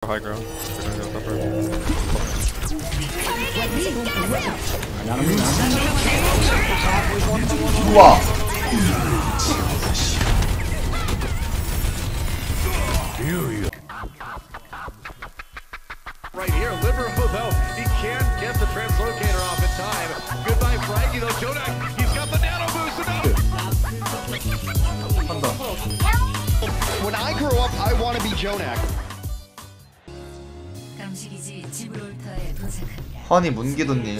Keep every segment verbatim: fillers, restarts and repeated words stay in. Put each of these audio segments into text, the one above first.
high ground. They're gonna go upper. 우와. Right here, Libero though, he can't get the translocator off in time. Goodbye, Frankie though. JJoNak, he's got the nano boost. When I grow up, I want to be JJoNak. 허니 문기도님.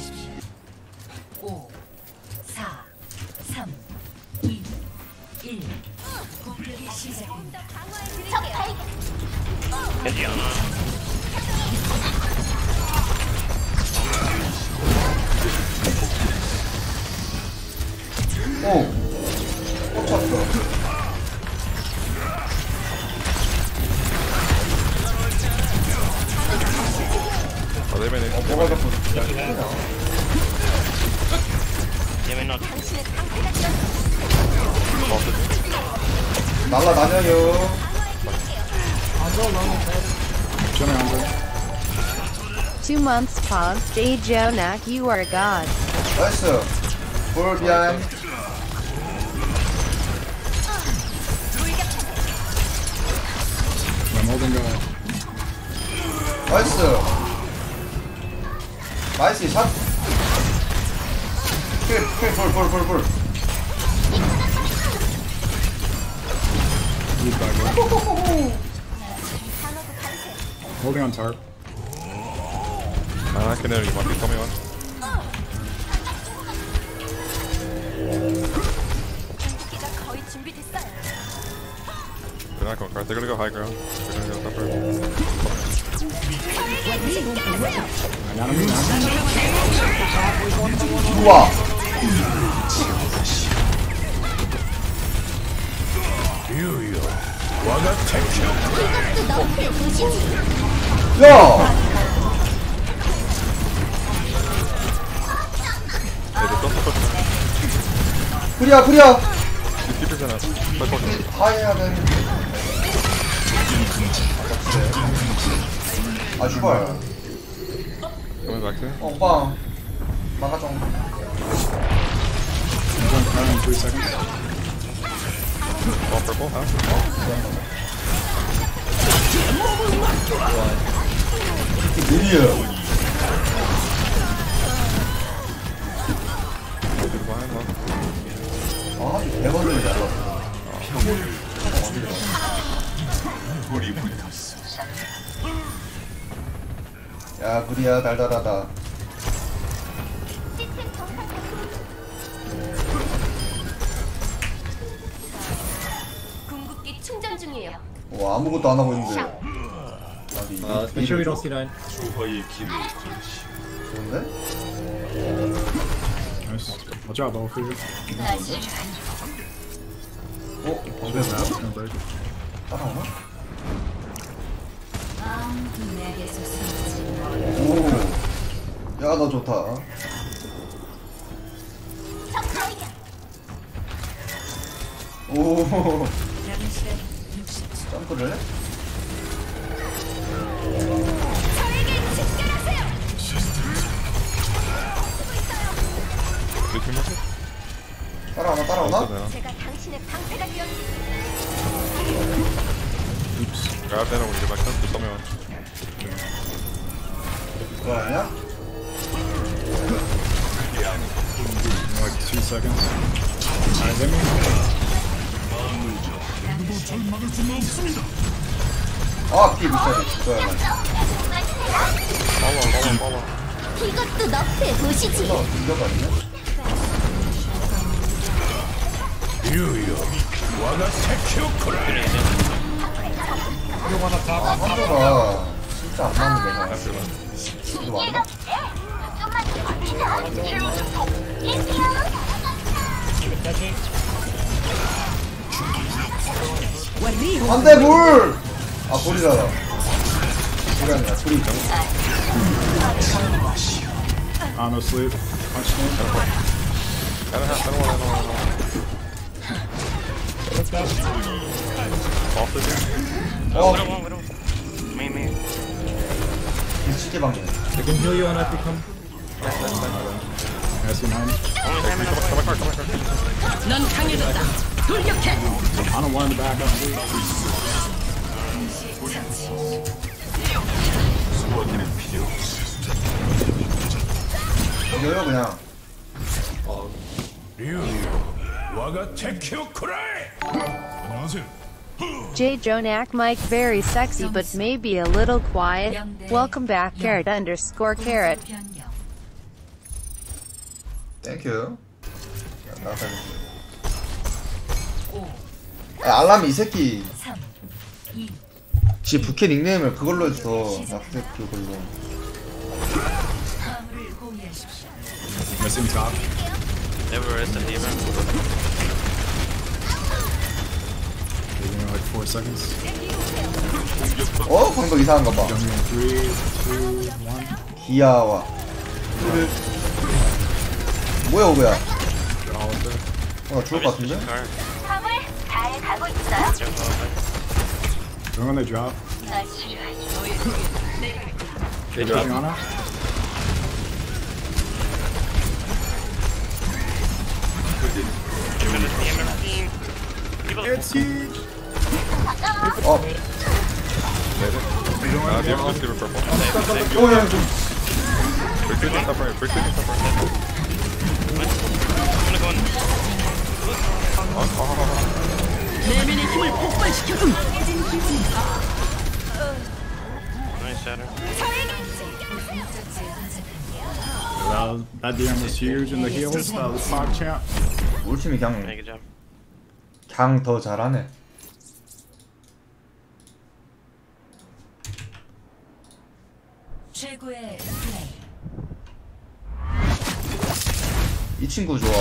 오, 사, 삼, 이, 일. 공격이 시작됩니다. 오. 꽂혔어. Oh, they've been in. 뭐가 자꾸 날라다녀요. Two months pause. JJoNak, you are a god. 나이스. 볼 비하임. 나이스. 나이스 샷. 볼, 볼, 볼, 볼, 볼. Holding on tarp. I can you might be coming on. They're not going card. They're gonna go high ground. They're gonna go upper. 우와. 야. 구리야 구리야. 뒷집이잖아. 하해야 돼. 아 슈발. Coming back to you. 어 빵. 막아줘. in three seconds. Ball purple, huh? 느리야. 아, 대박을 잘랐어. 야, 구리야 달달하다. 궁극기 충전 중이에요. 와, 아무것도 안 하고 있는데. Uh, make sure we don't see nine. 좋은데? Nice. Watch out, ball figure. 어? Hold it out. No break. 따라오나? 내게서 숨지. 오. 야, 너 좋다. 오. 점프를 해? 따라오나 따라오나? 제가 당신의 방패가 되었습니다. Grab that and we get back up. Just tell me when. 그거 아니야? Like two seconds. Alright, let me. 아, 피 비싸네. 그거야. Follow, follow, follow. 이것도 너프에 보시지. 너 공격 아니야? 아, 한조가 진짜 안 맞는 거야. 이거 맞나? 안돼 물! 아 불이잖아. 불이 아니라 불이. Ah, no sleep. Punch me. I don't have, I don't want, I don't want, I don't want. Off the game. 어. Main, main. 시계 방면. I can heal you when I become. I see mine. 넌 강해졌다. 돌격해. I don't want in the back. I'm sleep. 이겨요 그냥. J Jonak Mike very sexy but maybe a little quiet. Welcome back carrot underscore carrot. 땡큐. 나가자. 알람이 이 새끼. 지 부캐 닉네임을 그걸로 했어. 낙색 그걸로. Missing top. Never is the lever. Giving me like four seconds. 어? 방금 이상한 거 봐. Jumping in three, two, one. 귀여워. 뭐야 오브야? They're all up there. 어 죽을 것 같은데? 화물 잘 가고 있어요. They're when they drop. They drop. Fiona. It's huge. 어. Uh, do you have to leave purple? 오야 좀. Break through the top right. Break through the top right. 내면의 힘을 폭발시켜. Nice shatter. That, that D M was huge in the heels. That was Pog champ. 우리 팀이 그냥 Good job. 그냥 더 잘하네. 최고의 플레이. 이 친구 좋아.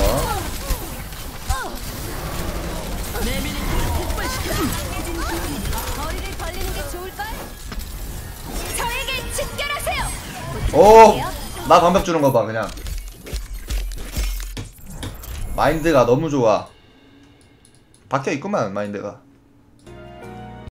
내면의 힘을 폭발시켜. 머리를 벌리는 게 좋을걸? 저에게 집결하세요. 오, 나 방벽 주는 거 봐 그냥. 마인드가 너무 좋아. 박혀 있구만 마인드가.